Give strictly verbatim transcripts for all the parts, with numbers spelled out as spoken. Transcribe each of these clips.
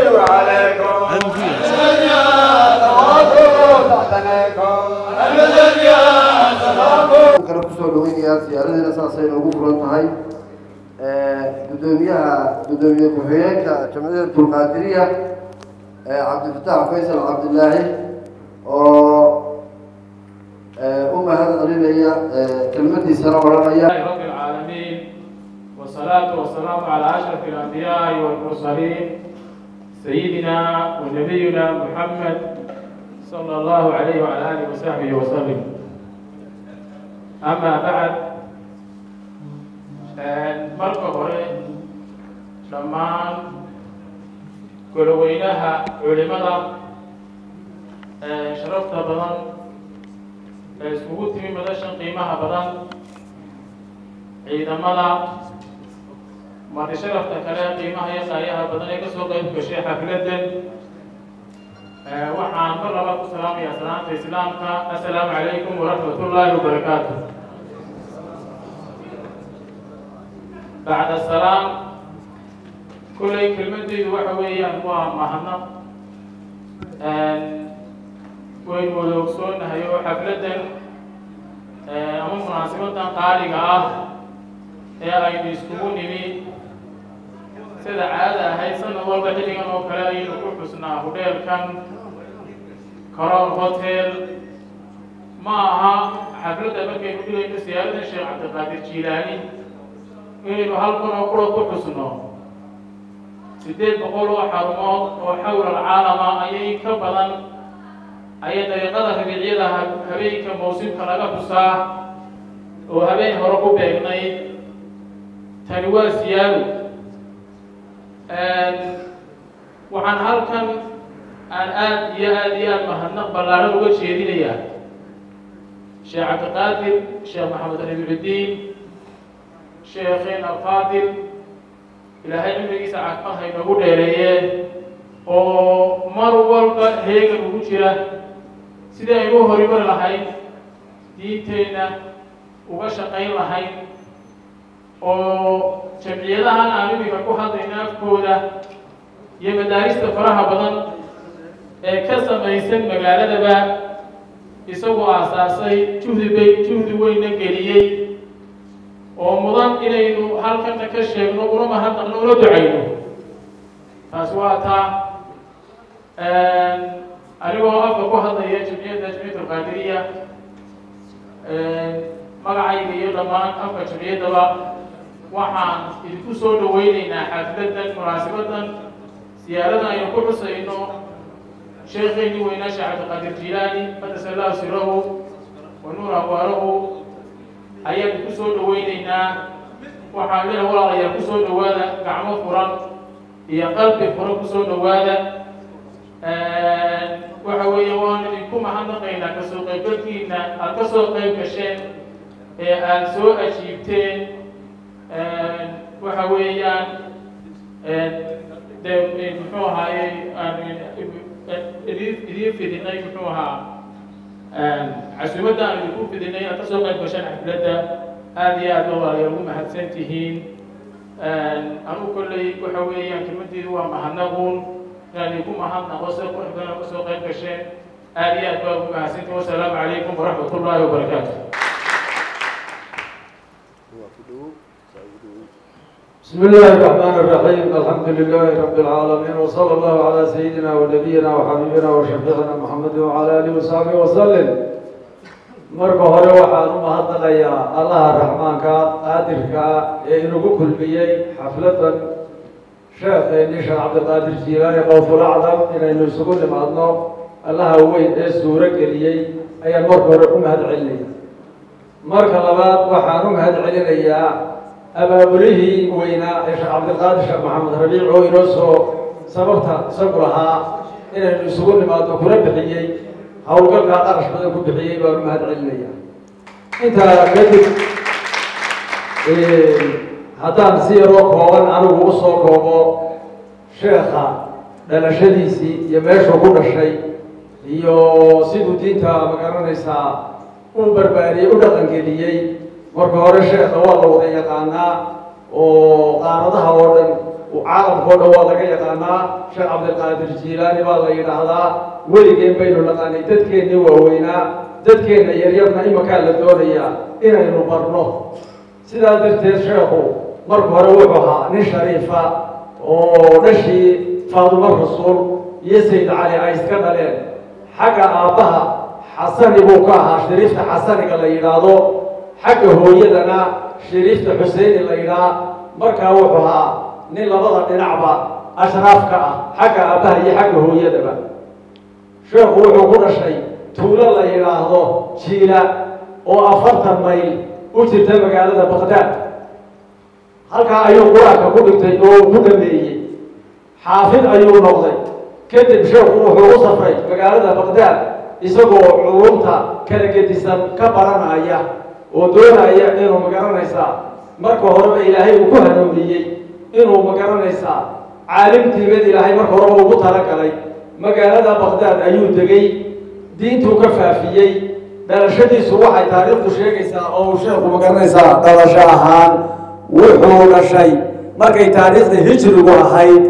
سيارتنا أساسية وقفلت هاي قدوميها قدومية كوهيك جمعية القادرية عبد الفتاح فيصل عبد الله أم هذا قليل هي كلمتي سلام عليكم رب العالمين والصلاة والسلام على أشرف الأنبياء والمرسلين سيدنا ونبينا محمد صلى الله عليه وعلى آله وصحبه وسلم. أما بعد marka hore dhammaan goloweynaha culimada sharafta badan ee iskugu timi madashan qiimaha badan ciidamada marti sharafta kale qiimaha iyo qaayaha badan ee kasoo qayb gashay xafladan waxaan mar labaad ku salaamayaa salaanta islaamka assalaamu calaykum waraxmatullaahi wabarakaatuh. بعد السلام كل كلمة وحوية أنواع مهنا وين ولوكسون هيو حفلة أمم مناسبة قارئة هي أي يسكبوني بي سيد عادة هاي سنة والله حلقة أنه كلاي نقول حسنا هوديل كان كرار هوتيل معها حفلة بكي يقولوا إنه سيادة الشيخ عبد القادر الجيلاني إنه هالكون أقوله كحسنه سيدات بقولوا حرمات وحول العالم أي كبلا أي طريقة في العيلة هبي كموسم كلاجة بساع وهبي هربوا بيناي تنوى سيال وعن هالكن الآن يا يا مهنا بلاره وجهي ليا شيخ عبد القادر شيخ محمد نبي الدين شيخين الفاضل إلهي عمري ساعات ما هي نقول عليه أو مروال هيك الوجرة سيدا يروح هريبر لهاي ديتنا وبشقين لهاي أو جمعية لها نعلم يفكوا هذين كودا يمدارس تفرح بدن كسر ميسن مقالة دبا يسووا أساسي جهد بي جهد وين نقليه ومضان إليه هل كان كشيء نقول ما هذا نقول دعينه فسواتا أنا وقف بهذا هي جمعية جمعية القادرية مقعي لي لما أفكر جمعية دوا وحن الكسور دويننا حفلة مناسبة سيارتنا يقول سينو شيخين وين شعب القادر الجيلاني فتسلى سره ونور أبواره أيام كسور دويننا وحامل ولا أيام كسور دوالا كعم فرن هي قلب فرن كسور دوالا وحوي وان يكون عندنا قينا كسور قبلكينا الكسور قبل كشين السوء أشيبتين وحويان ده محوها يريد في ديناي محوها عسلمتنا اللي يكون في ديننا تسوق البشر حفلته هذه الدولة يوم حسنتهين أنا كل كحوية كلمتي هو مهنغون يعني يكون مهنغ وسوق حفلة وسوق البشر هذه الدولة حسنته والسلام عليكم ورحمة الله وبركاته. بسم الله الرحمن الرحيم الحمد لله رب العالمين وصلى الله على سيدنا ونبينا وحبيبنا وشفيعنا محمد وعلى آله وصحبه وسلم. مركو هره waxaan u mahadnaqayaa Allah Rahmaanka qaadirka ee inagu kulmiyay xafladan Sheekh Sheekh Abdul Qaadir Jilaani qowful acdam inaynu isugu nimaadno Allah weyn ee suura galiyay ayaan marka hore u mahadcelinayaa. marka labaad waxaan u mahadcelinayaa أبابله وينا الشيخ عبد القادر الشيخ محمد ربيع وينوسو سببتها سبرها إن السجون ما تكون بحيي أو قبل قرش بدل كل بحيي وما هذا علمية أنت كذب هذا نسيرك هو أنا وصوك هو شيخا لنا شديسي يمشوا كل شيء يو سيدو تينتا مكاننا يسا وبربري ودقن كليي marka hore sheekha waa la wada yaqaanaa oo qaaradaha oo dhan وعالم كله والله كي يقانا شيخ عبد القادر الجيلاني والله ينهضا ولقين بين لقاني تدكين ووينا تدكين يريبنا إما كان للدورية إنا ينبرنه سيدا درتين شيخو مركو روحها نشريفة ونشي فاطمة الرسول يسيد علي عايز كمالين حاجة آبها حسن بوكاها شريفة حسن قال ينادو حاجة هو يدنا شريفة حسين اللي ينا مركا روحها نيل لبضا نلعبا أشرافك حاجة آبها هي حاجة هو يدنا شيخ روحو كل شيء تولا اللي ينادو شيلا وأفرت الميل وجدت مقالة بغداد halka ayuu quraanka ku dhigtay oo ku dhameeyay xaafid ayuu noqday kadib sheekhu wuxuu u safray magaalada Baghdad isagoo culumta kala gedisan ka baranaya oo doonaya inuu magaranaysa marka hore Ilaahay uu ku hanuuniyay inuu magaranaysa caalimtiibad Ilaahay marka hore uu ku talagalay magaalada Baghdad ayuu degay diintu ka faafiyay dalashadiisu waxay taariikhdu sheegaysaa oo sheekhu magaranaysa dalasho ahaan wuxuu dhashay markay taariikhda hijrigu ahayd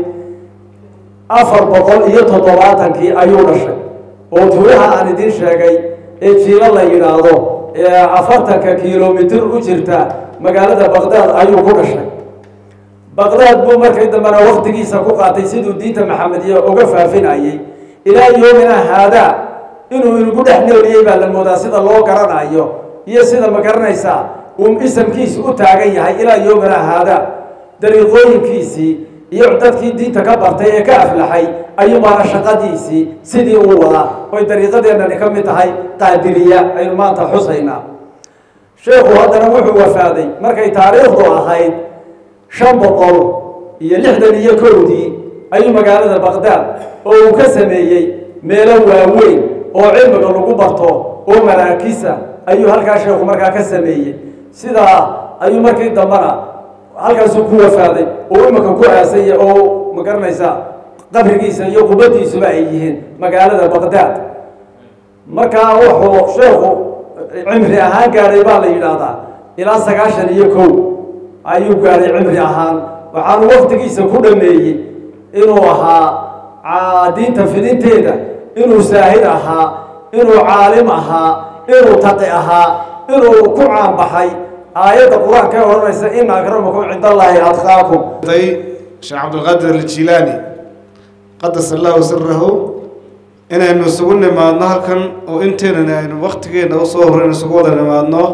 afar boqol iyo toddobaatankii ayuu dhashay oo tuulaha aan idin sheegay ee jiila la yidhaahdo ee afartanka kiiloomitir u jirta magaalada Baghdad ayuu ku dhashay Baghdad buu markay dambana waqtigiisa ku qaatay siduu diinta Maxamediya uga faafinayay ilaa yoomina haada inuu inagu dhex nooliyay baa la moodaa sida loo garanayo iyo sida ma garanaysaa um ismkiisu u taagan yahay ilaa yoomina haada dariiqooyinkiisii iyo dadkii diinta ka bartay ee ka aflaxay ayuu maana shaqadiisii sidii uu wadaa oo dariiqadeennani ka mid tahay qaadiriya aynu maanta xusaynaa sheekhu haddana wuxuu wafaaday markay taariikhdu ahayd shan boqol iyo lixdan iyo kowdii ayuu magaalada Baghdad oo uu ka sameeyey meelo waaweyn oo cilmiga lagu barto oo maraakisa ayuu halkaa sheekhu markaa ka sameeyey sidaa ayuu markii dambana halkaasuu ku wafaaday oo imaka ku aasay oo ma garanaysaa qabrigiisa iyo qubadiisuba ay yihiin magaalada Baghdad markaa wuxuu sheekhu cimri ahaan gaaray baa la yidhaahdaa ilaa sagaashan iyo kow ayuu gaaray cimri ahaan waxaanu waqtigiisa ku dhameeyey inuu ahaa diinta fidinteeda inuu saahid ahaa inuu caalim ahaa inuu taqi ahaa inuu ku caan baxay آيات القرآن كيف ورنيسا إن أكرمكم عند الله أتقاكم. طيب شيخ عبد القادر الجيلاني قدس الله سره إن إنه سقولنا مع النهر كان وإنتنا إنه وقت كنا وصهر إنه سقولنا مع النهر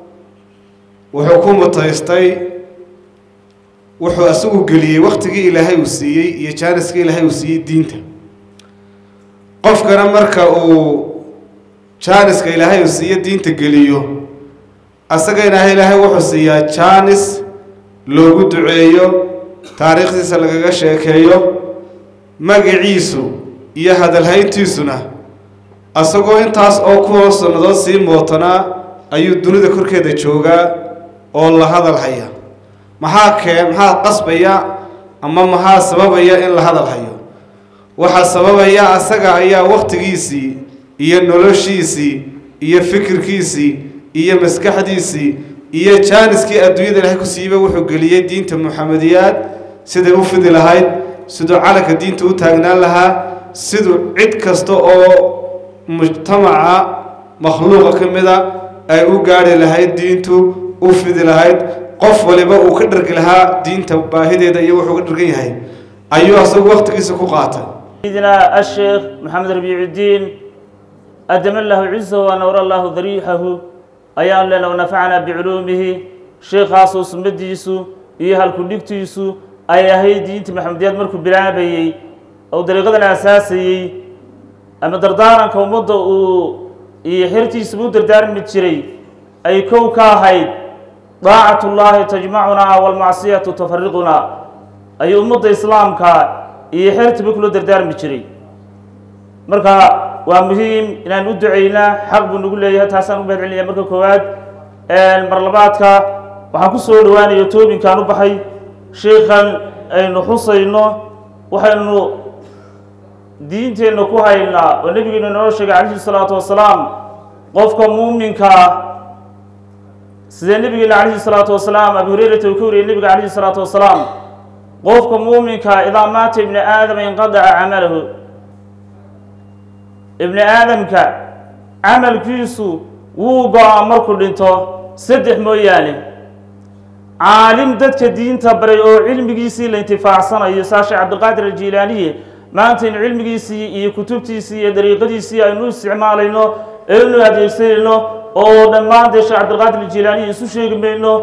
وحكومة تيستي وحو أسوق قلي وقت كي إلهي وسيي يجانس كي إلهي وسيي دينته قف كنا مركا و جانس كي إلهي وسيي دينته قليو asagayna Ilaahay wuxuu siiyaa chance loogu duceeyo taariikhdiisa lagaga sheekeeyo magaciisu iyo hadalhayntiisuna asagoo intaas oo ku hoosnado sii mootana ayuu dunida korkeeda joogaa oo la hadal haya maxaa keen maxaa qasbaya ama maxaa sababaya in la hadal hayo waxa sababaya asaga ayaa waqtigiisii iyo noloshiisii iyo fikirkiisii iyo maskaxdiisii iyo jaaniskii adduunyada Ilaahay ku siibay wuxuu galiyay diinta Muhammadiyaad sida uu fidi lahayd sidoo calanka diinta u taagnaan lahaa sidoo cid kasta oo mujtamaca makhluuqa kamida ay u gaari lahayd diintu u fidi lahayd qof waliba uu ka dhargi lahaa diinta baahideeda iyo wuxuu ka dhargan yahay ayuu asagu waqtigiisa ku qaatay سيدنا الشيخ محمد ربيع الدين أدم الله عزه ونور الله ذريحه أيان لنا ونفعنا بعلومه شيخ خاصوس مديسو إيها الكوليكتيسو أي هي دينت محمديات مركو بلعبي أو دريقة الأساسي أما دردارا كومضة يحرتي سبو دردار متشري أي كوكا هيد طاعة الله تجمعنا والمعصية تفرقنا أي أمضة إسلام كا يحرتي بكل دردار متشري مركا ومهم إن ندعينا حق بنقول له تحسن وبعد عليا مركو كواد المرلبات كا وحكسو دواني يوتيوب إن كانوا بحي شيخا إنه حصينا وحنو دينتي إنه كوهينا والنبي إنه نرشق عليه الصلاة والسلام قفكم مؤمن كا سيد النبي عليه الصلاة والسلام أبو هريرة وكوري النبي عليه الصلاة والسلام qofka muuminka idaa maata ibni aadama inqadaca camalahu ibni aadamka camalkiisu wuu go-a markuu dhinto saddex mooyaane caalim dadka diinta baray oo cilmigiisii la intifaacsanayo saa sheekh cabdilqaadir aljiilaaniye maanta in cilmigiisii iyo kutubtiisii iyo dariiqadiisii aynu isticmaalayno aynu adeegsanayno oo dhammaan dee sheekh cabdilqaadir aljiilaaniye isu sheegi mayno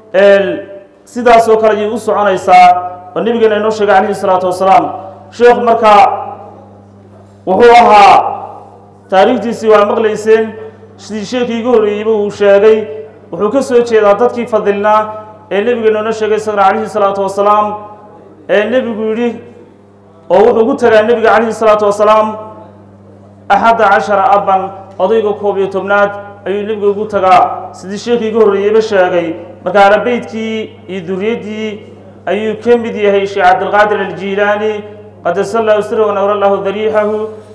sidaasoo kale ayay u soconaysaa oo nabigeena inoo sheegay calayhi salaatu wasalaam sheekhu markaa wuxuu ahaa taariikhdiisii waa maqlayseen sidii sheekii igu horreeyeyba uu sheegay wuxuu ka soo jeedaa dadkii fadilnaa ee nebigeena inoo sheegay isagana calayhi salaatu wasalaam ee nebigu yidhi oo wuxuu ku tagaa nebiga calayhi salaatu wasalaam axadda cashara aban odayga koob iyo tobnaad ayuu nebiga ugu tagaa sidii sheekii igu horreeyeyba sheegay marka arabeydkii iyo duriyaddii ayuu ka mid yahay sheekh cabdilqaadir aljiilaani qadasallahu sirra wanawra lahu dariixahu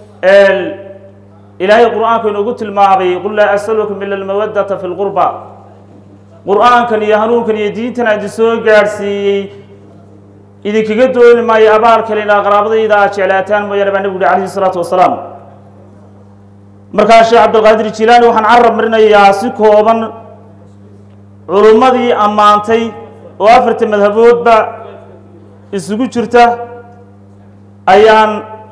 ilaahay qur-aanku inoogu tilmaamay qul laa asalukum ila almawaddata fi lqurba qur-aankan iyo hanuunkan iyo diintan aan idin soo gaadhsiiyey idinkaga dooni maayo abaal kale ilaa qaraabadayda aad jeclaataan mooyaane baa nebigu yihi calayhi salaatu wasalaam markaa sheekh cabdilqaadir jilaani waxaan carab marinayaa si kooban culummadii ammaantay oo afarta madhaboodba isugu jirta ayaan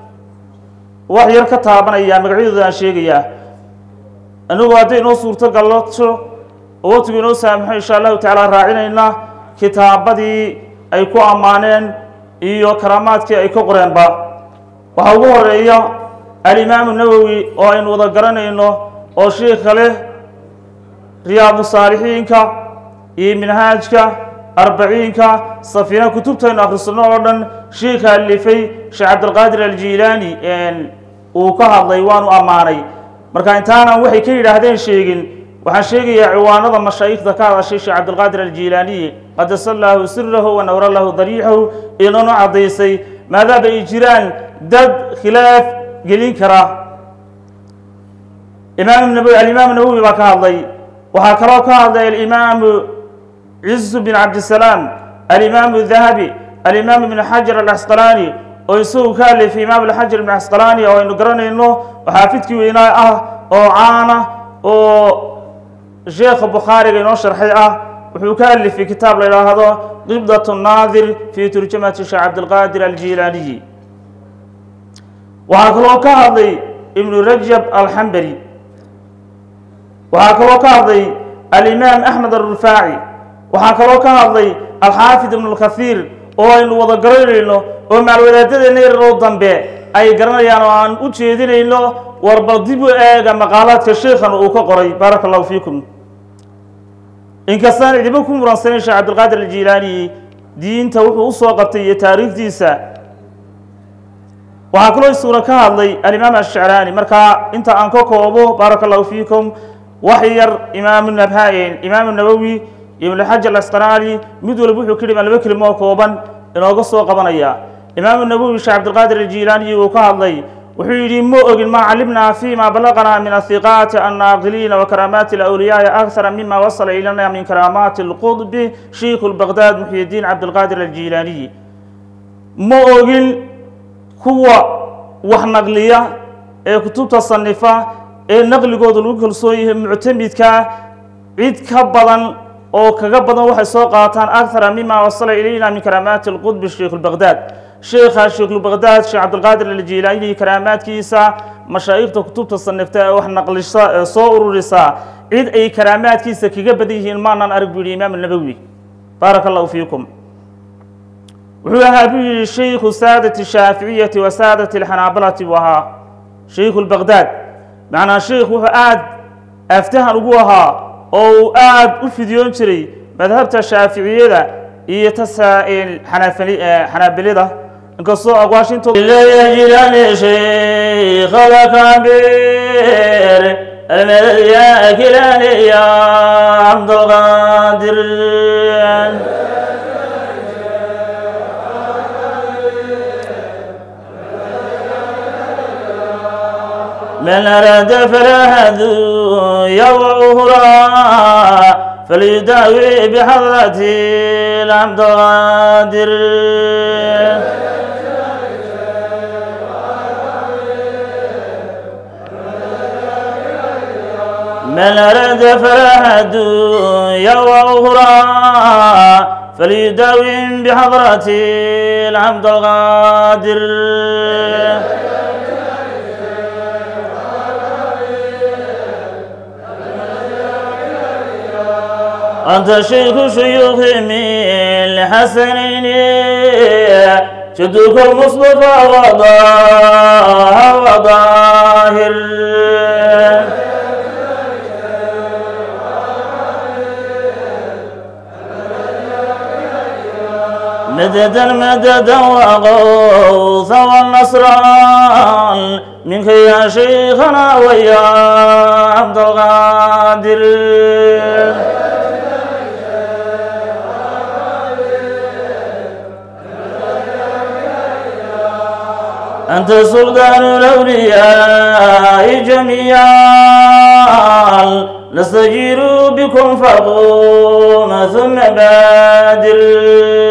wax yar ka taabanayaa magacyadooda aan sheegayaa anigu hadday inoo suurto gallato oo waqtigu inoo saamaxo insha allahu tacaala raacinayna kitaabadii ay ku ammaaneen iyo karaamaadkii ay ka qoreenba waxaa ugu horeeya alimaamu nawowi oo aynu wada garanayno oo sheikha leh riyaadu saalixiinka iyo minhaajka arbaciinka safiina kutubtaynu akhrisano oo dhan sheikha alifay sheekh cabdilqaadir aljiilaani uu ka hadlay waanu ammaanay marka intaanan waxay ka yidhaahdeen sheegin waxaan sheegayaa ciwaanada mashaayikhda ka hadashay sheekh cabdilqaadir aljiilaaniye qadasallahu sirahu wanawra lahu dariixahu inanu caddaysay maadaaba ay jiraan dad khilaaf gelin kara imaam nawowi alimaam nawowi baa ka hadlay waxaa kaloo ka hadlay alimaamu cizu bin cabdisalaam alimaamu dahabi alimaam ibn xajar alasqalaani oo isagu ka alifay imaam alxajar ibn asqalaani oo aynu garanayno xaafidkii weynaa ah oo caana oo sheekha bukhaariga inoo sharxay ah wuxuu ka alifay kitaab la yidhaahdo qibdat naadir fi turjamati sheekh cabdilqaadir aljiilaaniyi waxaa kaloo ka hadlay ibnu rajab alxambali waxaa kaloo ka hadlay alimaam axmed alrufaaci waxaa kaloo ka hadlay alxaafid ibnu lkathiir oo aynu wada garanayno oo maalwadaadadeenna yararoo dambe ay garanayaan oo aan u jeedinayno warba dib u eega maqaalaadka sheikhan uu ka qoray baaraka allahu fiikum inkastaan cidiba ku muransanayn sheekh cabdilqaadir aljiilaani diinta wuxuu usoo qabtay iyo taariikhdiisa waxaa kaloo isaguna ka hadlay alimaam ashacraani markaa inta aan ka koobo baaraka allahu fiikum wax yar imaamu nabhayn imaamu nawowi ibn xajar alasqalaani mid walba wuxuu ka dhimaa laba kelimo oo kooban inooga soo qabanaya imaamu nawowi sheekh cabdilqaadir aljiilaani uu ka hadlay wuxuu yidhi ma ogin maa calimnaa fima balaqnaa min athiqaati annaaqiliina wa karaamaati alawliyaai akthara mima wasala ilana min karaamaati alqudbi sheikhu lbaqdaad muxyidiin cabdilqaadir aljiilaaniyi ma ogin kuwa wax naqliya ee kutubta sanifa ee naqligooda lagu kalsoon yahay muctamidka cid ka badan oo kaga badan waxay soo qaataan akthara mima wasala ilayna min karaamaati alqudbi sheikh lbaqdaad sheekha sheikhlbaqdaad sheekh cabdilqaadir aljiilaani karaamaadkiisa mashaayikhda kutubta sanifta ee wax naqlisa ee soo ururisa cid ay karaamaadkiisa kaga badan yihiin maanaan arag buu yihi imaam nawowi baaraka allahu fiikum wuxuu ahaa buu yihi shaykhu saadati shaaficiyati wa saadati alxanaabilati buu ahaa shaykhu lbaqdaad macnaa sheikh wuxuu aad aftahan ugu ahaa oo uu aad u fidiyoon jiray madhabta shaaficiyada iyo tasaa'il xanaabilida inkastoo aqwaashintooda jilaani shaykhada kabiir almadad ya kilaani ya cabdulqaadir من أراد فلا هدو يضعه فليداوي بحضرة العبد القادر من أراد فلاح الدنيا وأخرى فليداوم بحضرة العبد القادر أنت شيخ شيوخ من الحسنين جدك المصطفى وضاه وظاهر مددا مددا وغوثا والنصران منك يا شيخنا ويا عبد القادر أنت سلطان الأولياء جميعا نستجير بكم فقوم ثم بادر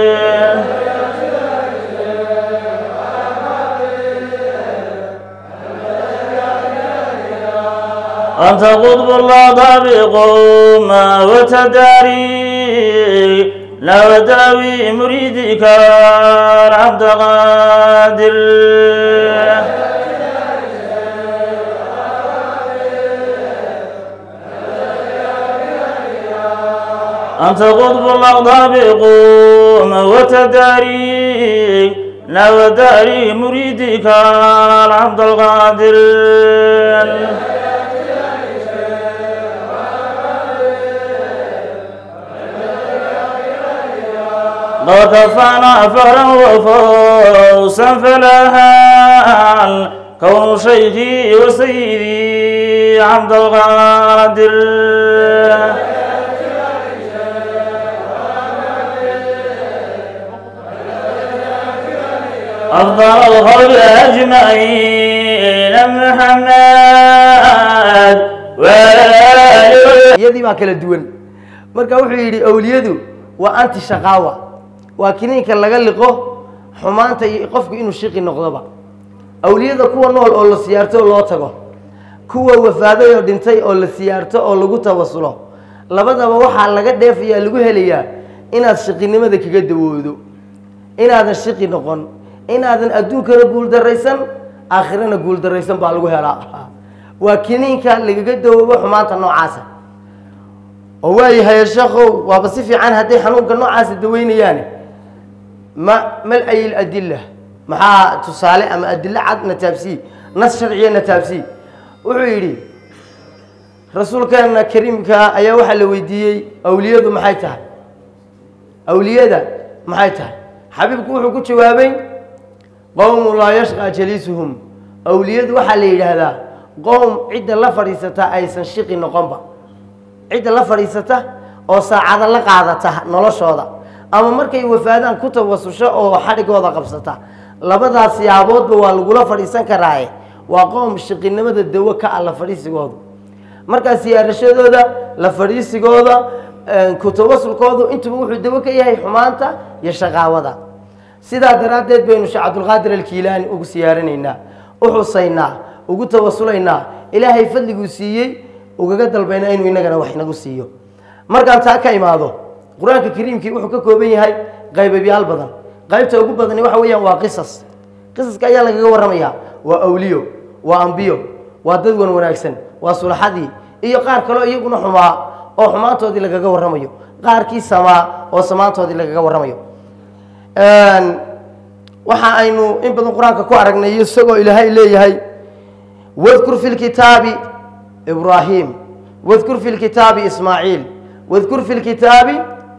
أنت قطب الله بقوم وتداري لا وداوي مريدك العبد قادر أنت قطب الله بقوم وتداري لا وداري مريدك العبد القادر قد كفانا فخرا وفوزا فلاحا كون شيخي وسيدي عبد القادر أفضل الخلق أجمعين محمد وآله يدي ما كلا دوان مركا وحو يدي أوليادو وأنت شقاوة وكنين كان لغا لقو حمانتا يقفك إنو شيقي نقضبا أوليادا كوا نول أو لسيارتو أو لوتاقو كوا وفادا يودينتاي أو لسيارتو أو لغو توصلو لبدا وحا لغا ديفيا لغو هليا إناد شيقي نمدا كيغا دوودو إناد شيقي نقون إناد أدون كنا قول دريسان آخرنا قول دريسان بالغو هلا وكنين كان لغا دوودو حمانتا نوعاسا وواي هاي الشيخو وبصفي عن هدي حنون كنوعاس الدوين يعني ما ما أي الأدلة مع تصالح أما أدلة عد نتابسي نص شرعية نتابسي وعيري رسول كان كريم كا أي واحد لو يدي أولياء محيتها أولياء محيتها حبيبك وحكوا جوابين قوم لا يشقى جليسهم أولياء واحد اللي هذا قوم عدة لا فريسة أي سنشق النقمة عدة لا فريسة أو ساعة لا قاعدة نلاش هذا أما مركي وفادان كتب وسوشة أو حرق وضع قبضته لبدا سيابود بوالغولا فريسان كراي وقوم شقين نمد الدواء كألا فريس جوده مركز سيارشة هذا لفريس جوده كتب وصل كوده أنت بروح الدواء كياه حمانته يشغى وضع سيدا درادت بين عبد القادر الكيلاني وسيارنا وحصينا وقلت وصلنا إلهي فضل قسيه وقدر بين أين ويننا وحنا قسيه مركز تاكا إماده قرآن الكريم كي وحكا كوبين هاي غيب بيال بدن غيبته ugu badan waxa weeyaan waa qisas qisaska ayaa laga waramaya waa awliyo waa anbiyo waa dad wan wanaagsan waa sulxadii iyo qaar kale iyaguna xumaa oo xumaantoodii laga waramayo qaarkii sama oo samaantoodii laga waramayo een waxa aynu in badan quraanka ku aragnay isagoo ilaahay leeyahay wadkur fil kitaabi ibrahim wadkur fil kitaabi ismaaciil wadkur fil kitaabi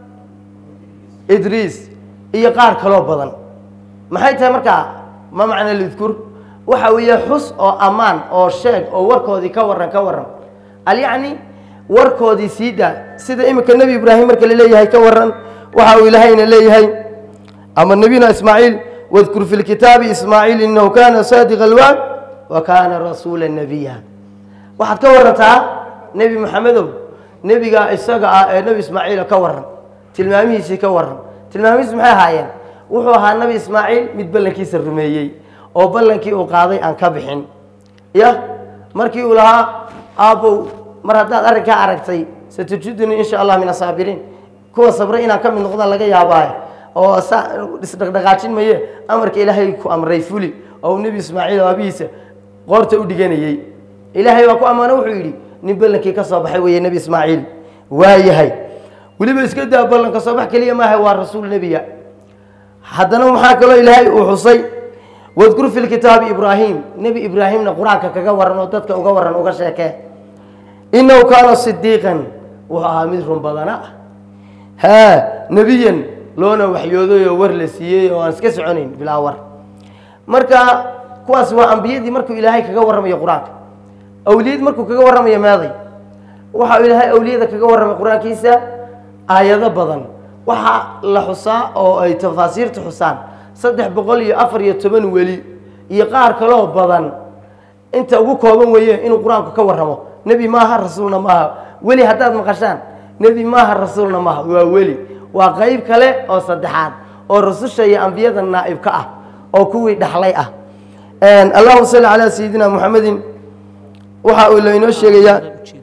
إدريس إيه قار كلو بدن ما هي تمركا ما معنى الذكر وحوي حس أو أمان أو شيء أو وركودي كورن كورن قال يعني وركودي سيدا سيدا إما كان النبي إبراهيم مركل ليه هي كورن وحوي لهين ليه هي أما النبينا إسماعيل واذكر في الكتاب إسماعيل إنه كان صادق الوعد وكان رسول النبي واحد كورن تعال نبي محمد nebiga isaga ah ee nebi ismaaciil ka waran tilmaamihiisii ka waran tilmaamihiisu maxay ahaayeen wuxuu ahaa nebi ismaaciil mid ballankiisa rumeeyey oo ballankii uu qaaday aan ka bixin ya markii uu lahaa aabbow mar haddaad arrinkaa aragtay satujiduni insha allah min asaabiriin kuwa sabray inaan ka mid noqdaan laga yaabaaye oo isdhaqdhaqaajin maye amarka ilaahay ku amray fuli oo nebi ismaaciil aabihiisa qoorta u dhiganayey ilaahay waa ku ammaano wuxuu yidhi nin ballankii ka soo baxay weeye nebi ismaaciil waa yahay weliba iska daa ballanka soo bax keliya maaha waa rasuul nebiga haddana maxaa kaloo ilaahay uu xusay wadkur fi lkitaabi ibraahim nebi ibraahimna qur-aanka kaga waran oo dadka uga waran uga sheekee inahu kaana sidiiqan wuxuu ahaa mid run badana ah haa nebiyan loona waxyooday oo war la siiyey oo aan iska soconayn bilaa war marka kuwaas waa ambiyadii markuu ilaahay kaga warramayo qur-aanka awliyad markuu kaga warramayo meeday waxa uu ilaahay awliyada kaga warramay qur-aankiisa aayado badan waxaa la xusaa oo ay tafaasiirta xusaan saddex boqol iyo afar iyo toban weli iyo qaar kaloo badan inta ugu kooban weeye inuu qur-aanku ka warramo nebi maaha rasuulna maaha weli haddaad maqashaan nebi maaha rasuulna maaha waa weli waa qayb kale oo saddexaad oo rasusha iyo ambiyada naa'ib ka ah oo kuwii dhaxlay ah allahuma salli calaa sayidina muxamedin waxa uu inoo sheegayaa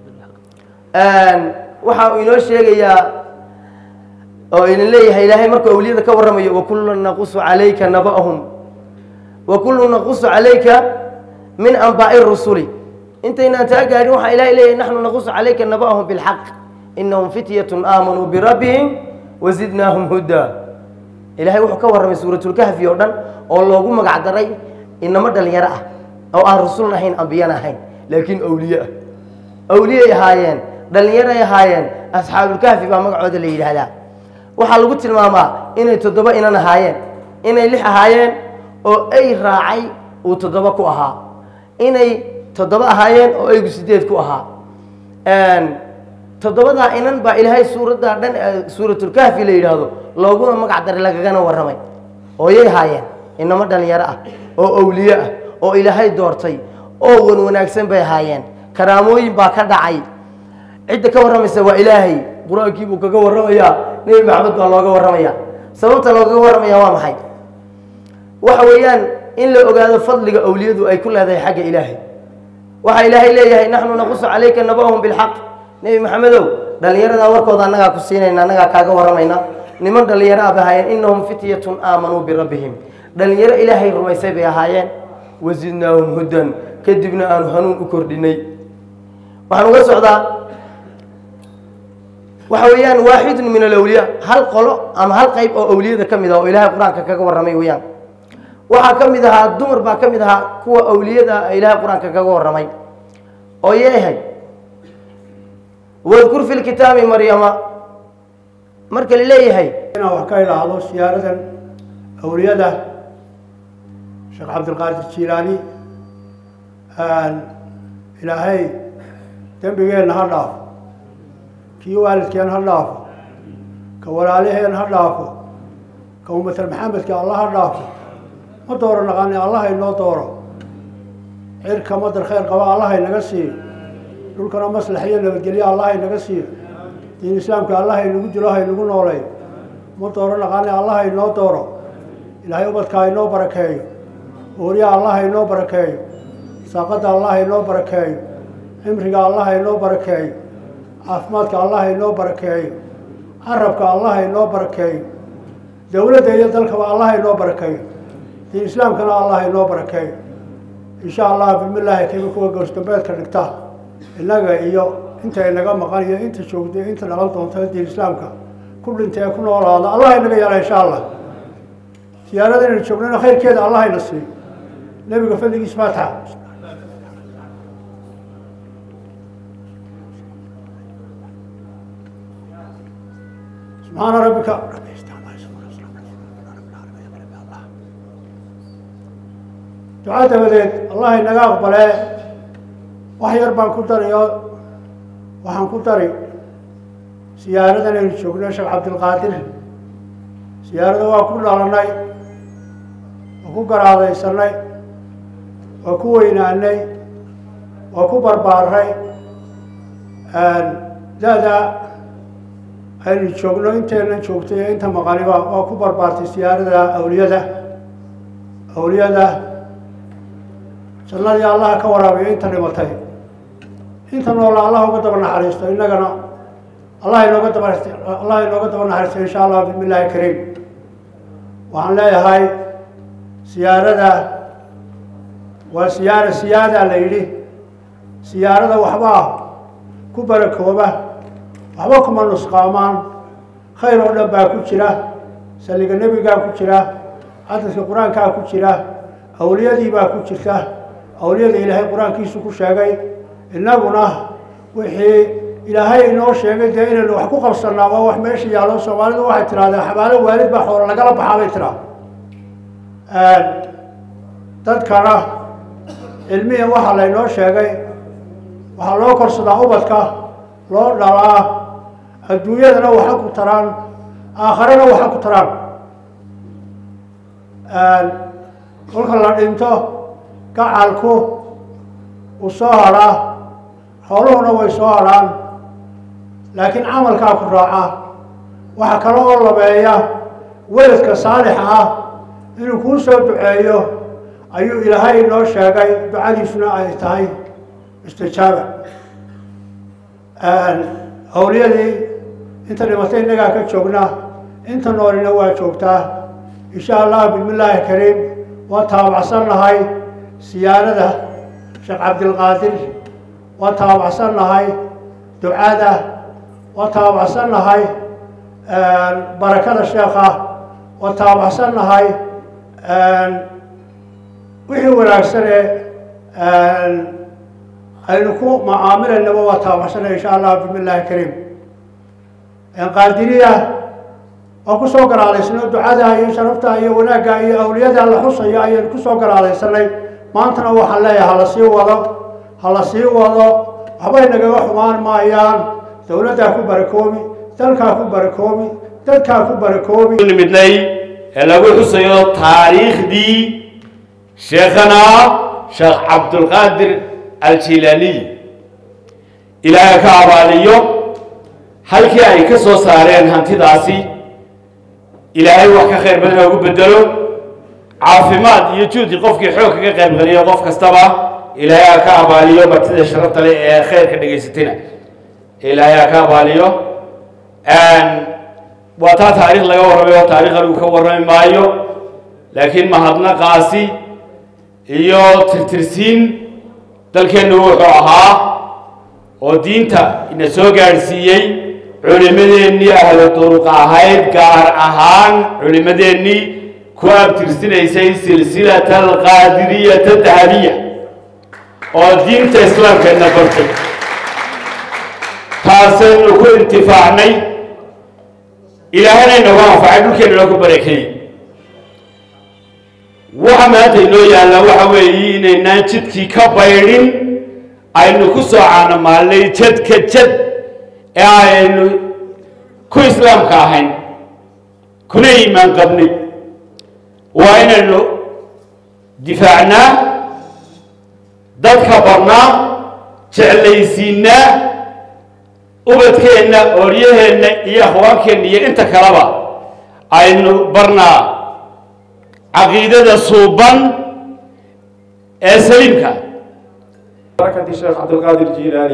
waxa uu inoo sheegayaa oo idin leeyahay ilaahay markuu awliyada ka warramayo wakullu naqusu calayka naba'ahum wakullu naqusu calayka min anbaa'i rusuli intaynaan taa gaadhin waxaa ilahay leeyahay naxnu naqusu calayka naba'ahum bilxaq inahum fityatun aamanuu birabbihim wazidnaahum hudaa ilaahay wuxuu ka warramay suuratulkahfi oo dhan oo loogu magac daray inamo dhalinyaro ah oo aan rasulna ahayn ambiyana ahayn laakiin awliye ah awliyay ahaayeen dhalinyaray ahaayeen asxaabulkahfi baa magacooda la yidhaahdaa waxaa lagu tilmaamaa inay toddoba inan ahaayeen inay lix ahaayeen oo ay raacay uu toddoba ku ahaa inay toddoba ahaayeen oo aygu sideed ku ahaa toddobadaa inan baa ilaahay suuraddaa dhan suuratulkahfi la yidhaahdo looguna magac daray lagagana warramay ooyay ahaayeen inamo dhalinyaro ah oo awliye ah oo ilaahay doortay oo wan wanaagsan bay ahaayeen karaamooyin baa ka dhacay cidda ka warramaysa waa ilaahay qur-aankii buu kaga warramayaa nebi maxamed baa looga warramayaa sababta loogaga warramaya waa maxay waxa weeyaan in la ogaado fadliga awliyadu ay ku leedahay xagga ilaahay waxaa ilaahay leeyahay naxnu naqusu calayka naba'ahum bilxaq nebi maxamedow dhallinyaradaa warkooda annagaa ku siinayna annagaa kaaga warramayna niman dhallinyaro ah bay ahaayeen inahum fityatun aamanuu birabbihim dhallinyaro ilaahay rumaysay bay ahaayeen wazidnaahum hudan kadibna aanu hanuun u kordhinay waxaan uga socdaa waxa weeyaan waaxidun min alawliyaa hal qolo ama hal qayb oo awliyada ka mid ah oo ilaahay qur-aanka kaga warramay weeyaan waxaa ka mid ahaa dumar baa ka mid ahaa kuwa awliyada ilaahay qur-aanka kaga warramay oo yeehay wadkur fi lkitaabi maryama marka la leeyahay inaan wax ka idhaahdo siyaaradan awliyada sheekh cabdilqaadir jiilaani ilaahay dembigeenna ha dhaafo kii waalidkeen ha dhaafo ka walaaliheen ha dhaafo ka ummatal maxamedka allah ha dhaafo ma dooro naqaani allah inoo dooro cirka madar khayr qaba allah inaga siiyo dhulkana maslax iyo nabadgelyo allah inaga siiyo diin islaamka allah inagu jiro ha inagu nooleeyo ma dooro naqaani allah inoo dooro ilaahay ubadka inoo barakeeyo ooriya allah inoo barakeeyo saaqada allah inoo barakeeyo cimriga allah inoo barakeeyo caafimaadka allah inoo barakeeyo carabka allah inoo barakeeyo dowladda iyo dalkaba allah inoo barakeeyo diin islaamkana allah inoo barakeeyo insha allah bismillaahi kayba kuwa goosdambeedka dhigta innaga iyo inta inaga maqan iyo inta joogta inta dhaqan doonta diin islaamka ku dhintay ku noolaada allah inaga yeela insha allah siyaarada inaynu joognana khayrkeeda allah ina siiyo nebiga fadligiisa faataxa سبحان ربك دعاء بديت الله إنك أقبله وحير بان كتريو وحن كتري سيارة نشوفنا شيخ عبد القادر سيارة وكل على ناي وكو قرار يسرناي وكو ويناناي وكو بربارناي da-da aynu joogno inteenna joogtay ee inta maqaniba oo ku barbaartay siyaarada awliyada awliyada jannadii allaha ka waraabiyo inta dhimatay inta noola allah uga daba naxariisto innagana allah inooga daba allah inooga daba naxariisto insha allah bismillahi kariim waxaan leeyahay siyaarada waa siyaara siyaada la yidhi siyaarada waxbaa ku barakooba waxba kuma nusqaamaan khayr oo dhan baa ku jira saliga nebigaa ku jira xadiska qur-aankaa ku jira awliyadii baa ku jirta awliyada ilaahay qur-aankiisu ku sheegay innaguna wixii ilaahay inoo sheegay dee inaynu wax ku qabsanaa waa wax meesha yaallo soomaalidu waxay tirahdeen xabaalo waalid baa xoolo lagala baxaa bay tiraa dadkana cilmiyan waxaa laynoo sheegay waxaa loo korsadaa ubadka loo dhalaa adduunyadana waxa ku taraan aakharana waxa ku taraan kolka la dhinto gacalku uu soo hadhaa xooluhuna way soo hadhaan laakiin camalkaa ku raaca waxaa kale oo labeeya weladka saalixa ah inuu kuu soo duceeyo ayuu ilaahay inoo sheegay ducadiisuna ay tahay istijaaba awliyadii inta dhimatay innagaa ka joognaa inta noolina waa joogtaa insha allah bismillaahi kariim waa taabacsannahay siyaarada sheekh cabdilqaadir waa taabacsannahay ducada waa taabacsannahay barakada sheekha waa taabacsannahay wixii wanaagsane aynu ku macaamilaynaba waa taabacsannahay insha allah bismillaahi kariim qaadiriya waan kusoo garaadaysnay ducada iyo sharafta iyo wanaagga iyo awliyada la xusayo ayaynu kusoo garaadaysanay maantana waxaan leeyahay hala sii wado hala sii wado waxbay nagaga xumaan maayaan dowladdaa ku barakoobi dalkaa ku barakoobi dadkaa ku barakoobi midnay ee lagu xusayo taariikhdii sheekhana sheekh cabdulqaadir aljilaani ilaahay ka abaaliyo halkii ay ka soo saareen hantidaasi ilaahay wax ka khayr badan ugu bedelo caafimaad iyo juudi qofkii xoog kaga qayb galiyo qof kastaba ilaahay ka abaaliyo martida sharafta leh ee khayrka dhageysatina ilaahay ka abaaliyo aan waa taa taariikh laga warramay oo taariikhda uu ka warrami maayo laakiin mahadnaqaasi iyo tirtirsiin dalkeennu wuxuu ahaa oo diinta ina soo gaadhsiiyey culimadeennii ahlu duruqa ahayd gaar ahaan culimadeennii ku abtirsinaysay silsilata alqaadiriyata dahabiya oo diinta islaamkeedna bartay taasaynu ku intifaacnay ilaahana inoogu anfacay dhulkeenna inoo ku barakeeyey waxa maanta inoo yaalla waxa weeye inaynaan jidkii ka baydhin aynu ku soo caanamaalnay jadka jad ee aynu ku islaamka ahayn kuna iimaan qabnay waa inaynu difaacnaa dadka barnaa jeclaysiinaa ubadkeenna ooryaheenna iyo akhwaankeenna iyo inta kaleba aynu barnaa caqiidada suuban ee saliimka بركة الشيخ عبد القادر الجيلاني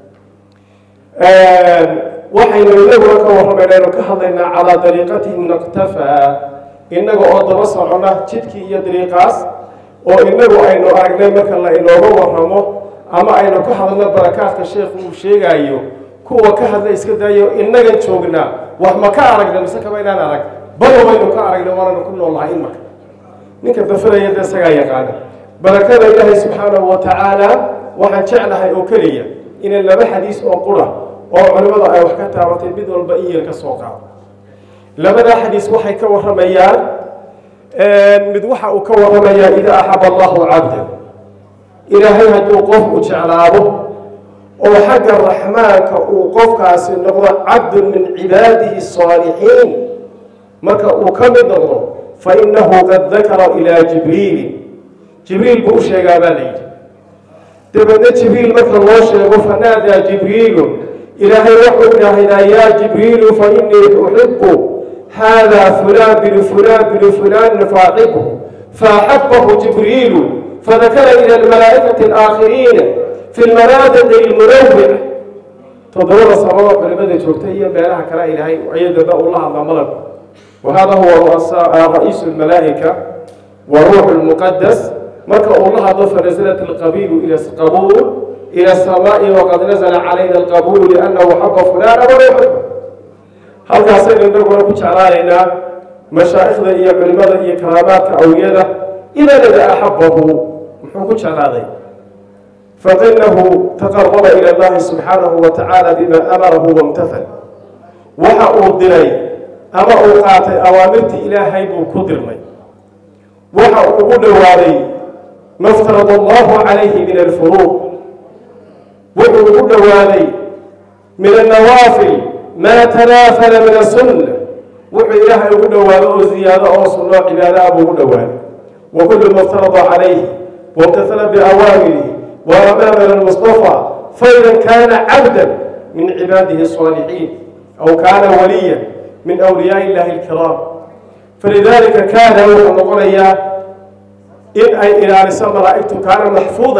وحين نقول كورمنا كهضنا على طريقته نقتفى إنه أضرب صعنا تدكي يدريقاس وإنه أينو أرجع مثل إنه ورمه أما أينو كهضنا بركات الشيخ وشيء أيو كوا كهذا إسكدايو إنه نشوفنا وهم كأرجع مسك بيننا أرجع بدو أينو كأرجع ورنا كل الله إنك نكتب فرق يد سجايا قال بركة الله سبحانه وتعالى waxaan jeclahay oo kaliya in laba xadiis oo qura oo culimada ay wax ka taabatay mid walba in yar ka soo qaado labada xadiis waxay ka waramayaan mid waxa uu ka waramayaa ida ahaba Allahu 'abda ilaahay haduu qof u jeclaado oo xagga raxmaanka uu qofkaasi noqdo 'abd min cibaadihi salihin marka uu ka mid noqdo fa innahu qad dhakara ila jibril jibril buu sheegaa baa leeyahay دبنا جبريل مثل الله شيء فنادى جبريل إلهي وحو إلهنا يا جبريل فإني أحب هذا فلان بن فلان بن فلان فاحبه فأحبه جبريل فذكر إلى الملائكة الآخرين في المرادة المنوع تضرر صلوات بالبدء شرطية بأنها كلا إلهي وعيد الله على ملك وهذا هو رئيس الملائكة وروح المقدس مكة الله ضف نزلت القبيل إلى القبول إلى السماء وقد نزل علينا القبول لأنه حب فلان ولا يحبه هل كاسين نقول لكم شعرائنا مشايخنا إيا علماء إيا كرامات أولياء إذا لدى أحبه محوكم شعرائي فإنه تقرب إلى الله سبحانه وتعالى بما أمره وامتثل وحأوا الدري أما أوقات أوامرت إلهي بكدرمي وحأوا قدواري ما افترض الله عليه من الفروض وحأوا قدواري من النوافل ما تنافل من السنة وحأوا إلهي قدواري وزيادة أو سنة عبادة أبو قدواري وكل ما افترض عليه وامتثل بأوامره وأمام المصطفى فإذا كان عبدا من عباده الصالحين أو كان وليا من أولياء الله الكرام فلذلك كان يقول إياه إن أي إلى لسان ملائكته كان محفوظا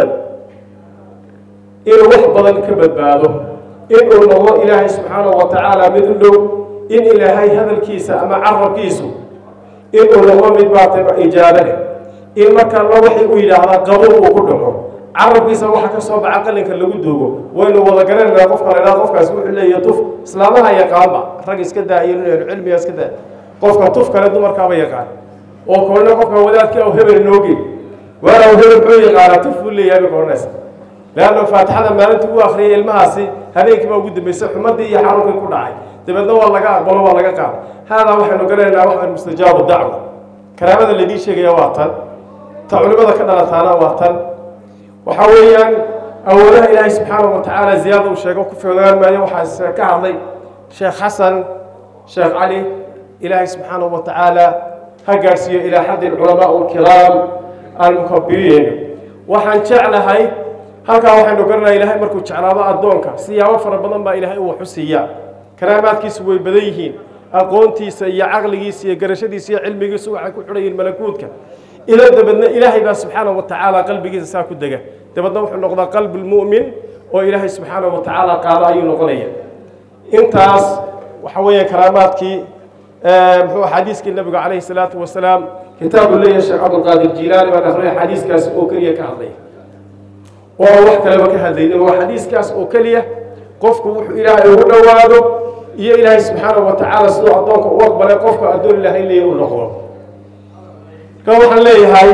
إن وحبضا كبد بعده إن الله إلهي سبحانه وتعالى مثله إن إلهي هذا الكيس أما عرب كيسه إن الله مدبعت إجابته إن ما كان الله وحي إلى هذا قبول وكله عربيسا waxa ka soo baxa qalinka lagu duugo waynu wada garanayna qofka la ilaha qofkaas wuxuu leeyahay tuf islaamaha yaqaanba rag iska daayeen cilmiga iska daa qofka tuf kale dumarka ba yaqaan oo koona qofka wadaadka oo hebel noogi wala oo hebel wuxuu yaqaan tuf leeyahay koornaas laana faatixada maalinta uu akhriyay ilmahaasi habeenkii ba ugu dambeysay xumadii iyo xanuunkii ku dhacay dibadna waa laga aqbalo waa laga qaad hada waxaanu garanaynaa wax mustajaab dacwa karaamada la dhii sheegay waa tan ta culimada ka dhalataana waa tan وحويا أولا إلهي سبحانه وتعالى زيادة وشيخ وكفي وغير ما يوحى كهضي شيخ حسن شيخ علي إلهي سبحانه وتعالى هجرسي إلى حد العلماء الكرام المكبرين وحن شعل هاي هكا وحن نقرنا إلهي مركو شعلابا الدونكا سيا وفر بدن با إلهي وحسيا كرامات كيس وبديهين أقونتي سيا عقلي سيا قرشدي سيا علمي سيا كحري الملكوتك إذا دبنا إلهي سبحانه وتعالى قلبي ساكو دقة دبنا وحنا نقضى قلب المؤمن وإلهي سبحانه وتعالى قال أي نقلية انتاس وحوية كراماتك هو حديث النبي عليه الصلاة والسلام كتاب الله الشيخ عبد القادر الجيلاني من أخرى حديث كاس أوكلية كهذي وهو كلمة كهذي هو حديث كاس أوكلية قفك إلهي ودواده يا إلهي سبحانه وتعالى سلوع عطاك وأقبل قفك أدول الله إليه ونقضى كما waxaan leeyahay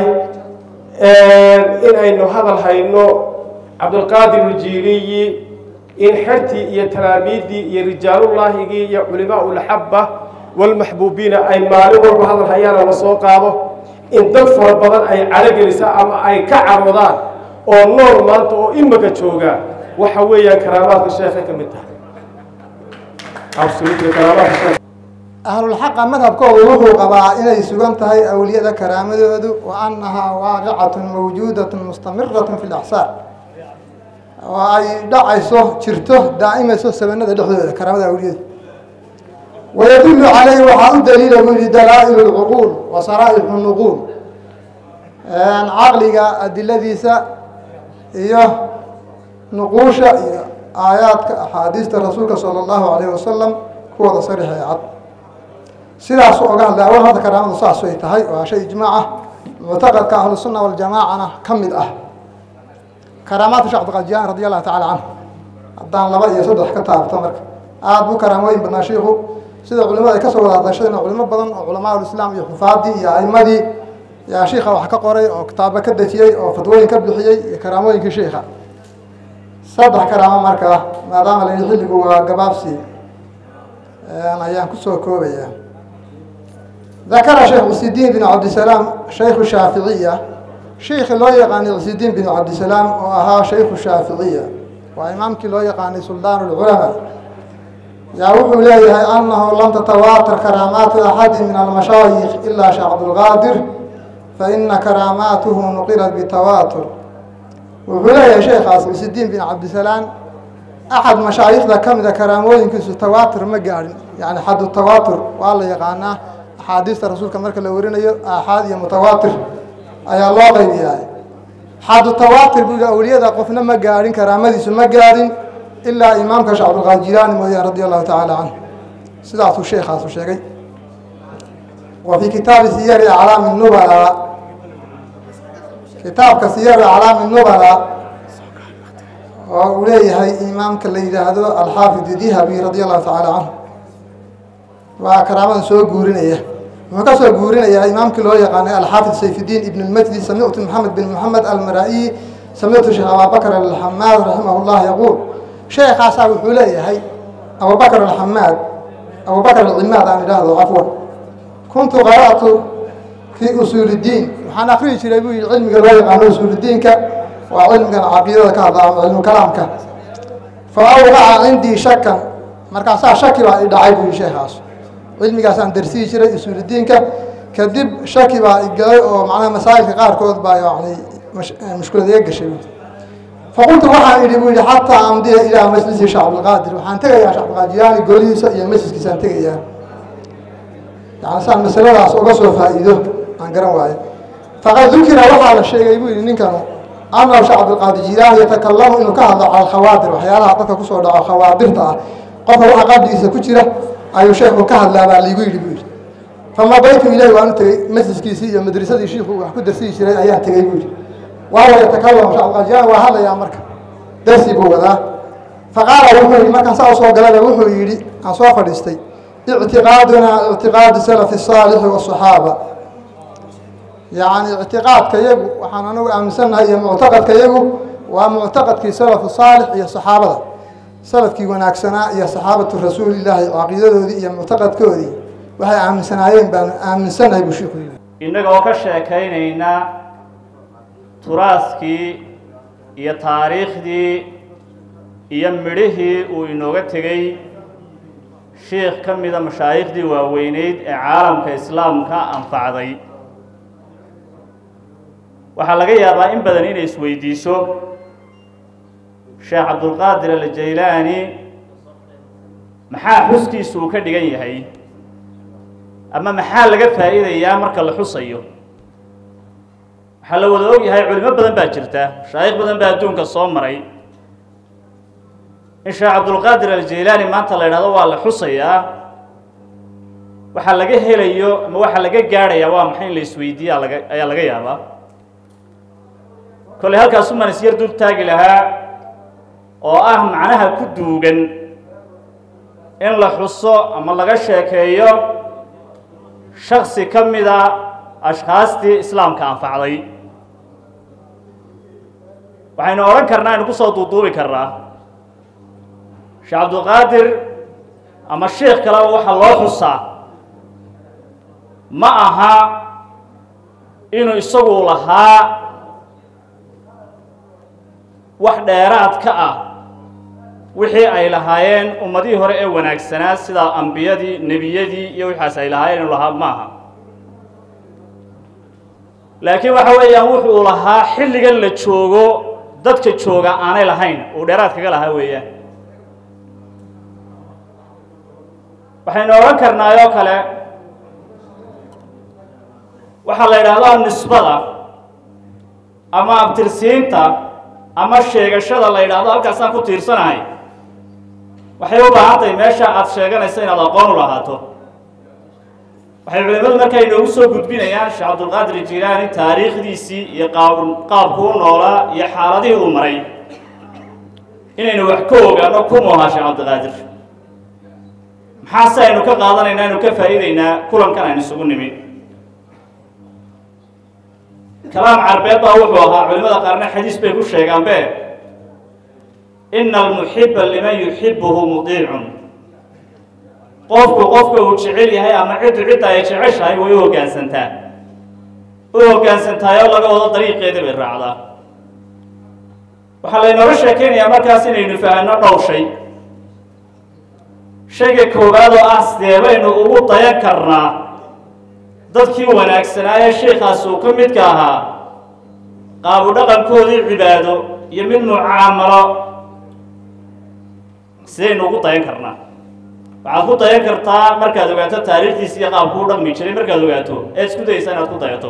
in aynu hadal hayno Cabdulqaadir al-Jiiliyi in xirti iyo talaamiidii iyo rijaalullaahigi iyo culimaa ul habba wal mahbuubiina ay maalin walba hadal hayaan la soo qaado in dad fara badan ay calagelisa ama ay ka carodaan oo nool maanta oo imaka jooga waxa weeyaan karaamaadka sheekha kamid tahay absolutely karaamaadka أهل الحق مذهب كوه قبا إلى سجنتها أولياء كرامة وأنها واقعة موجودة مستمرة في الأحساء وأي دعسه شرته دائما سو سبنا ده كرامة أولياء ويدل عليه وحاول دليل من دلائل العقول وصرائح النقول أن عقلك الذي سا إيه نقوش آيات أحاديث الرسول صلى الله عليه وسلم هو صريح عقل sidaas oo gaal daawo hada karaamada saas ay tahay waa shay ijmaac mu'taqadka ahlu sunna wal jamaa'ana kamid ah karaamaat sheekh Qadjiyaan radiyallahu ta'ala anhu haddaan laba iyo saddex ka taabto marka aad buu karaamooyin badan sheekhu sida culimada ay ka soo wada hadasheen culimo badan oo culimada islaam iyo xufaadii iyo aymadii yaa sheekha wax ka qoray oo kitaabo ka dajiyay oo fatwooyin ka bixiyay karaamooyinka sheekha saddex karaamo marka maadaama la xilligu waa gabaabsi aan ayaan ku soo koobaya ذكر شيخ عيسى الدين بن عبد السلام شيخ الشافعية شيخ لا يقاني عيسى الدين بن عبد السلام وها شيخ الشافعية وإمامك لا يقاني سلطان العلماء يقول لي أنه لم تتواتر كرامات أحد من المشايخ إلا شيخ عبد القادر فإن كراماته نقلت بتواتر وقال يا شيخ عيسى الدين بن عبد السلام أحد مشايخ ذا كم ذا كراموين كيسو تواتر مجارين يعني حد التواتر والله يقعنا حديث الرسول كمرك لورينا أحد متواتر أي الله غيبي يعني حد التواتر بيقول أولياء قفنا مجارين كرامة دي مجارين إلا إمام كشعب عبد القادر الجيلاني رضي الله تعالى عنه سيدات الشيخ هذا الشيخ. وفي كتاب سير أعلام النبلاء كتاب كسير أعلام النبلاء وأوليه هي إمام كالليل هذا الحافظ الذهبي رضي الله تعالى عنه وكرامة سوى قورينية وكسوى قورينية إمام كله يقان الحافظ سيف الدين ابن المجدي سمعت محمد بن محمد المرائي سمعت شيخ أبو بكر الحماد رحمه الله يقول شيخ أصحاب الحلية هي أبو بكر الحماد أبو بكر العماد عن هذا عفوا كنت قرأت في أصول الدين وحنا أخرج شيء علم قال عن أصول الدين ك وعلم العقيدة كذا علم كلامك فأوقع عندي شكا مركز شك بعد دعيبه شيء خاص علم قاسان درسي شيء أصول الدين ك كذب شك بعد ومعنا مسائل قار كود با يعني مش مشكلة ذيك شيء فقلت وحنا يقول حتى أمضي إلى مجلس شعب القادر وحنا تجي يا شعب القادر يعني قولي يا مجلس كيسان تجي يعني سان مسألة راس أقصى فائدة عن قرن واحد فقد ذكر وحى الشيء يقول إن كانوا أنا شعب القادر الجيلاني يتكلم إنه كهذا على الخواطر وحيالها عطتك كسر على الخواطر تاع قف وحى قد يسكتشره أي شيخ كهذا لا بل يقول يقول فما بيت إليه وأنت مجلس كيسية مدرسة الشيخ وحكود درسي شيء أيام تقول وهو يتكلم شعب القادر وهذا يا مركب درسي بو ذا فقال وحي ما كان سأوصل قلبه وحي يري عن صوفر يستي اعتقادنا اعتقاد السلف الصالح والصحابة يعني اعتقاد كيجو وحنا نقول أمسنا هي معتقد كيجو ومعتقد كي سلف الصالح هي الصحابة سلف كي وناكسنا هي صحابة الرسول الله عقيدته هي معتقد كودي وهي أمسنا هي أمسنا هي بشيء إنك وكشة كينينا تراثكي هي تاريخ دي يمره وينوغتغي شيخ كم إذا مشايخ دي ووينيد عالم كإسلام كأنفعضي وحلقة يابا إن بدنين يسويديسو شيخ عبد القادر الجيلاني محا حسكي سوكا ديغان يحي أما محا لغا فائدة يا مركا لحصيو حلو ذوق يحي علماء بدن باجرتا شايخ بدن بادون كالصومري إن شاء عبد القادر الجيلاني ما أنت الله يرضى والله حصيا وحلقة هليو ما وحلقة جارة يا وام حين السويدية على أي لقى يابا كل هالكاسو ما نسير دول تاجي لها أو أهم معناها كدوجن إن لحصة أما لقى شيكيو شخص كم إذا أشخاص دي إسلام كان فعلي وحين أوران كرنا نقص وضوضو بكرة شيخ عبد القادر أما الشيخ كلا وحى الله حصة معها إنه يسوي لها وحديرات كأ وحي أي لهاين أمدي هراء وناكسنا سدا أنبيادي نبيادي يوحى أي لهاين لها معها لكن وحوي يوحى لها حل جل تشوجو ضدك تشوجا أنا لهاين وديرات كلا هوية waxaynu oran karnaa oo kale waxa la yiraahdaa nisbada ama abtirsiinta ama sheegashada la yiraahdo halkaas aan ku tiirsanahay waxay u baahan tahay meesha aad sheeganayso inaad aqoon u lahaato waxay culimadu markay noogu soo gudbinayaan Sheekh Abdul Qaadir Jilaani taariikhdiisii iyo qaabku uu noolaa iyo xaaladihii uu maray inaynu wax ka ogaano kuma aha Sheekh Abdul Qaadir حاسة إنه كقاضي إنه كفايدة إنه كلهم كان يسوون نمي كلام عربي طاوعها علماء قرن حديث بيقول شيء عن به إن المحب لمن يحبه مطيع قفك قفك وتشعلي هاي أما عد عد يشعش هاي ويوه كان سنتا ويوه كان سنتا يلا قوض طريق يدي بالرعدة وحلينا رشا كين يا مركزين ينفعنا أو شيء شيء كوبادو أصدقائنا أبو طيب كرنا ضدكي وناكسنا يا شيخ أسوق متكاها قابو دقن كودي عبادو يمن معاملة sidaynu ugu dayan karnaa waxaad ku dayan kartaa markaad ogaato taariikhdiisa iyo qaabku u dhaqmi jiray markaad ogaato ee isku dayaysa inaad ku dayato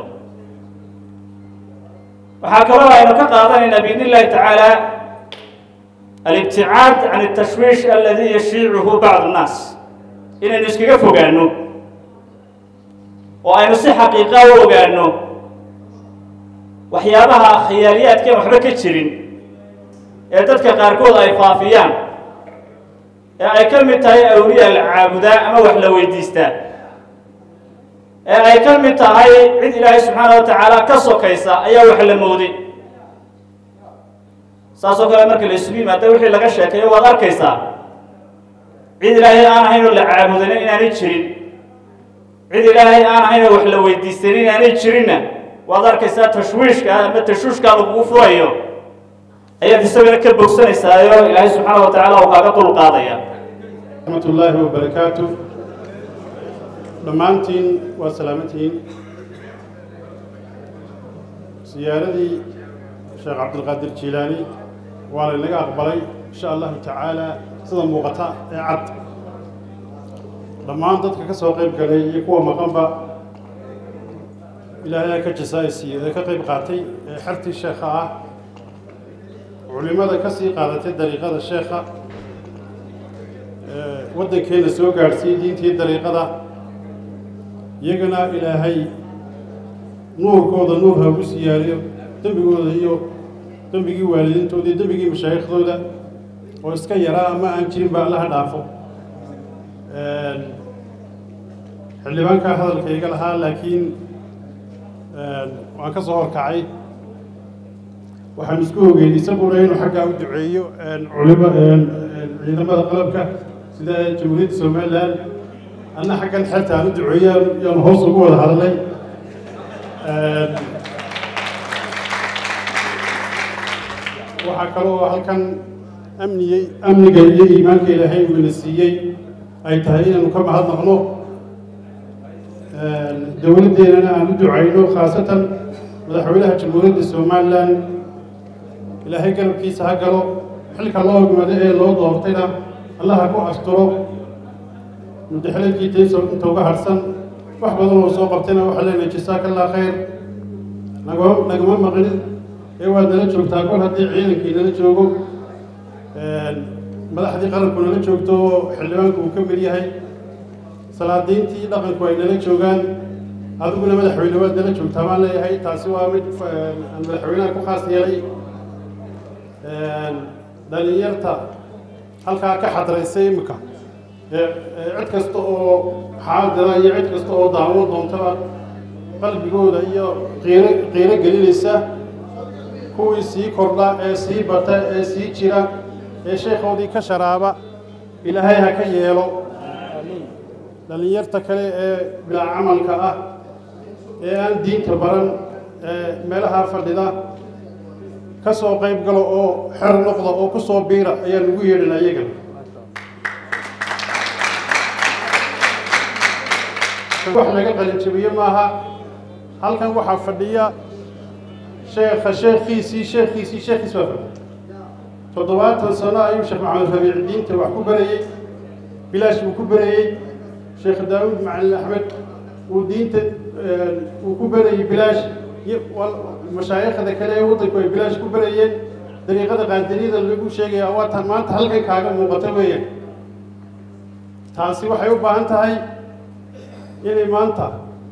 waxaa kaloo aynu ka qaadanaynaa biidni illahi tacaala alibticaad can altashwiish aladi yashiicuhu bacdu nnaas inaynu iskaga fogaano oo aynu si xaqiiqa u ogaano waxyaabaha khiyaaliyaadkeen waxba ka jirin ee dadka qaarkood ay faafiyaan ee ay ka mid tahay awliya la caabudaa ama wax la weydiistaa ee ay ka mid tahay cid ilaahay subxaana wa tacaala ka sokaysa ayaa wax la mooday saasoo kale marka la isugu yimaada wixii laga sheekayo waad arkaysaa cid ilaahay aan ahayn oo la caabudanin inaanay jirin cid ilaahay aan ahayn oo wax la weydiisanin inaanay jirinna waad arkaysaa tashwiishka ama tashuushka lagugu furayo ayaad isagana ka bogsanaysaayoo ilaahay subxaana wa tacaala uu kaaga dul qaadaya raxmat ullaahi wabarakaatu dhammaantiin waa salaamantihiin siyaaradii sheekh cabdilqaadir jiilaani waa laynaga aqbalay insha allahu tacaala sida muuqata ee cad dhammaan dadka ka soo qayb galay iyo kuwa maqanba ilaahay ka jasaaysiiyo ee ka qayb qaatay ee xertii sheekha ah culimada ka sii qaadatay dariiqada sheekha waddankeena soo gaadhsiiyey diintii dariiqada iyagana ilaahay nuurkooda nuur ha ugu siyaariyo dembigooda iyo dembigii waalidiintooda iyo dembigii mashaayiikhdooda oo iska yaraa ama aan jirin ba allaha dhaafo xildhibaankaa hadalkayga lahaa laakiin waan ka soo horkacay waxaan isku ogeyn isaguna inuu xaggaa u duceeyo culimo ciidamada qalabka sida jamhuuriyadda somalilan anna xaggan xerta aan u duceeyo yaanu hoos ugu wada hadlay waxaa kaloo halkan amniyey amniga iyo iimaanka ilaahay uu ina siiyey ay tahay inaanu ka mahadnaqno dowladdeenana aan u ducayno khaasatan madaxweynaha jamhuuriyadda somalilan ilaahay garabkiisa ha galo xilka loo ogmado ee loo doortayna allaha ku asturo mudaxeladkiitaysa inta uga harsan wax badan oo soo qabtayna waxaa leenahay jasaaka allah khayr nagama nagama maqin ee waad nala joogtaa kol haddii ciidankii nala joogo madaxdii qaranku nala joogto xildhibaanku uu ka mid yahay salaadiintii dhaqanku ay nala joogaan adiguna madaxweyne waad nala joogtaa baan leeyahay taasi waa mid aan madaxweynaha ku khaas yeelay dhalinyarta halkaa ka xadraysay imika cid kasta oo xaadira iyo cid kasta oo daawo doontaba qalbigooda iyo qiiro qiiro gelinaysa kuwii sii kordha ee sii bata ee sii jira ee sheekhoodii ka sharaaba ilaahay ha ka yeelo dhalinyarta kale ee bilaa camalka ah ee aan diinta baran ee meelaha fadhida ka soo qayb galo oo xer noqda oo ku soo biira ayaa lagu yeedhana iyagana wax laga qalinjabiye maaha halkan waxaa fadhiya sheekha sheekhiisii sheekhiisii sheekhiis baa fadhiya toddobaatan sano ayuu sheekh maxamed rabiic diinta wax ku barayey bilaash uu ku barayey sheekh daawud macalin axmed uu diinta uu ku barayey bilaash mashaayikhda kale ee waddanku ay bilaash ku barayeen dariiqada qaadiriyada lagu sheegaya waa tan maanta halkan kaaga muuqata weeyaan taasi waxay u baahan tahay inay maanta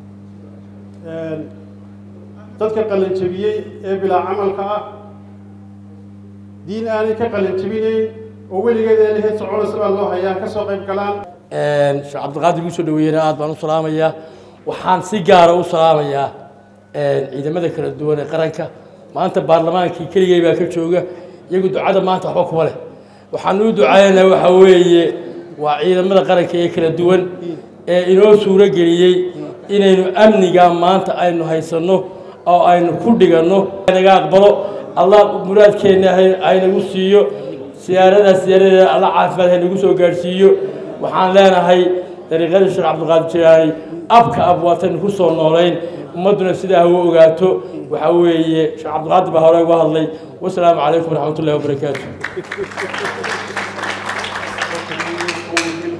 dadka qalanjabiyey ee bilaa camalka ah diin aanay ka qalanjabinayn oo weligeed ee lahayd soconaysa baa loo hayaa ka soo qayb galaan sheekh cabdiqaadir igu soo dhaweeyena aad baan u salaamayaa waxaan si gaara u salaamayaa ciidamada kala duwan ee qaranka maanta baarlamaankii keligay baa ka jooga iyagu ducada maanta waxba kuma leh waxaan u ducaynaa waxa weeye waa ciidamada qaranka ee kala duwan ee inoo suuro geliyey inaynu amniga maanta aynu haysanno oo aynu ku dhiganno naga aqbalo allah muraadkeenna haynagu siiyo siyaaradaas siyaaradeeda alla caafimaad haynagu soo gaadhsiiyo waxaan leenahay dariiqadii sheekh cabdiqaadir jilaani abka ab waataynu ku soo noolayn ummadduna sidaa hagu ogaato waxaa weeye sheekh cabdiqaadir baa hore uga hadlay wasalaamu calaykum waraxmat ullahi wabarakaatu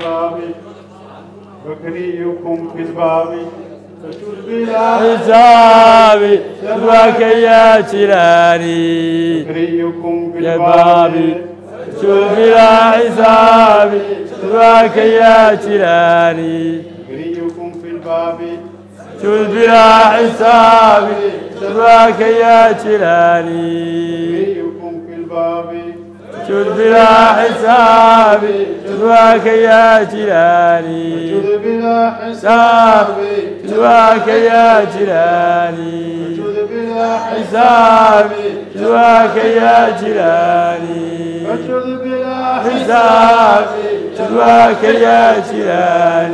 الباب بكريكم في الباب فشل بلا حساب سواك يا جيلاني بكريكم في الباب الباب فشل بلا حساب سواك يا جيلاني بكريكم في الباب فشل بلا حساب سواك يا جيلاني بكريكم في الباب جد بلا حساب سواك يا جيلاني جد بلا حساب حساب سواك يا جيلاني جد بلا حساب سواك يا جيلاني جد بلا حساب سواك يا جيلاني